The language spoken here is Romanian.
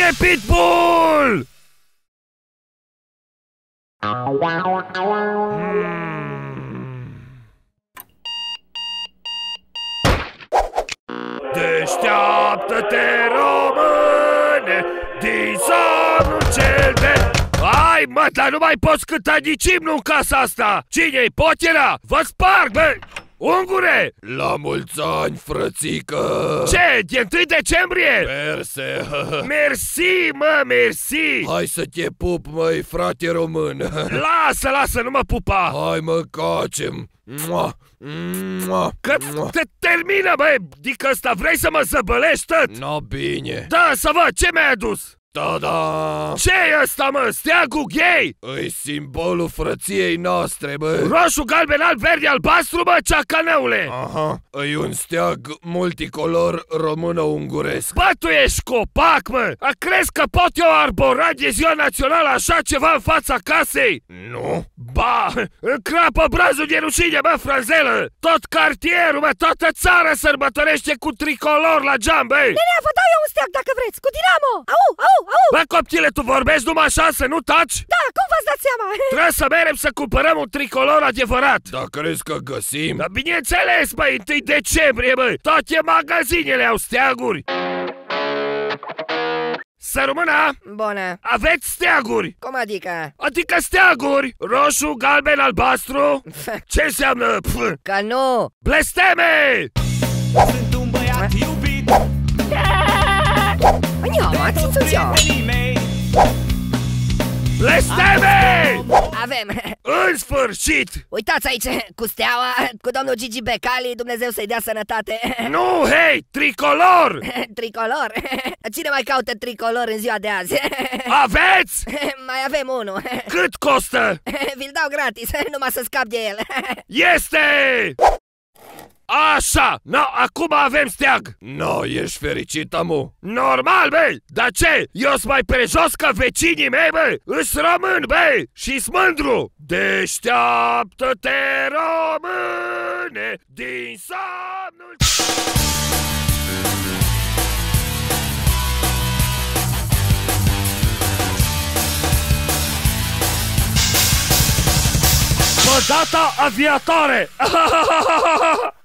Bine, Pitbull! Deșteaptă-te, române, din somnul cel de... Hai, mă, dar nu mai poți cânta nici imnul în casa asta! Cine-i potera? Vă sparg, bă! Ungure! La mulți ani, frățică! Ce? E 1 decembrie? Merse! Mersi, mă, mersi! Hai să te pup, măi, frate român! Lasă, lasă, nu mă pupa! Hai, mă, cacem! Mua! Mua! Că te termină, băi! Dică ăsta, vrei să mă zăbălești tot? No, bine! Da, să văd, ce mi-ai adus? Ta-da! Ce-i ăsta, mă? Steagul gay? E simbolul frăției noastre, bă! Roșu, galben, alb, verde, albastru, bă, ceacanăule! Aha, e un steag multicolor română-unguresc. Bă, tu ești copac, mă! Crezi că pot eu arbora de ziua națională așa ceva în fața casei? Nu? Ba, încrapă brazul de rușine, bă, franzelă! Tot cartierul, bă, toată țara sărbătorește cu tricolor la geam, bă! Nenea, vă dau eu un steag dacă vreți, cu dinamo! Au, au, au! Bă, coptile, tu vorbești numai așa, să nu taci? Da, cum v-ați dat seama? Trebuie să merem să cumpărăm un tricolor adevărat! Da, crezi că găsim? Da, bineînțeles, bă, 1 decembrie, bă! Toate magazinele au steaguri! Să rămână! Bună! Aveți steaguri! Cum adică? Adică steaguri! Roșu, galben, albastru! Ce înseamnă? Că nu! Blesteme! Sunt un băiat iubit. Ia, mă, țițuțio! Blesteme! Avem! În sfârșit! Uitați aici, cu steaua, cu domnul Gigi Becali, Dumnezeu să-i dea sănătate! Nu, hei, tricolor! Tricolor? Cine mai caută tricolor în ziua de azi? Aveți? Mai avem unul! Cât costă? Vi-l dau gratis, numai să scap de el! Este! Așa! No, acum avem steag! No, ești fericit, amu? Normal, bă! Dar ce? Eu sunt mai prejos ca vecinii mei, bă! Îs român, bă! Și-s mândru! Deșteaptă-te, române, din somnul... Bă, data aviatoare!